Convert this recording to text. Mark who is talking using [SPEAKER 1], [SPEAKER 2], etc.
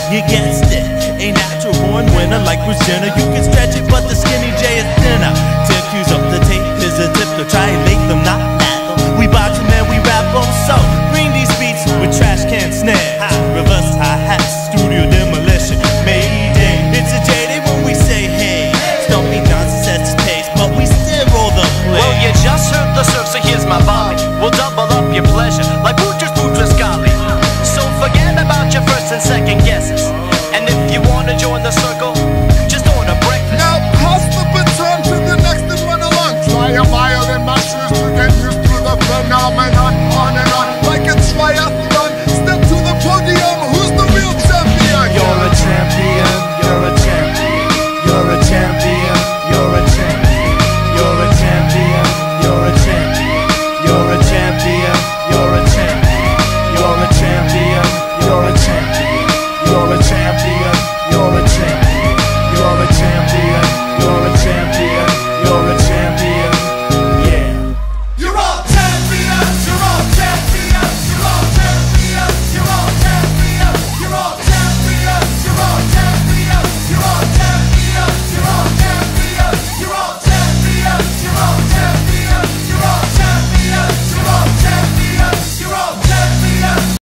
[SPEAKER 1] You guessed it, a natural born winner like Bruce Jenner. You can stretch it, but the skinny J is thinner. Till cues up the tape, is a tip to try and make them not fathom. We box them and we rap them, so bring these beats with trash can snares, reverse hi-hats, studio demolition, Mayday. It's a J-Day when we say hey. Stumpy Johnson sets his pace, but we still roll the play.
[SPEAKER 2] Well, you just heard the surf, so here's my volley. We'll double up your pleasure, like Butcher's golly. So forget about your first and second guesses, and if you wanna join the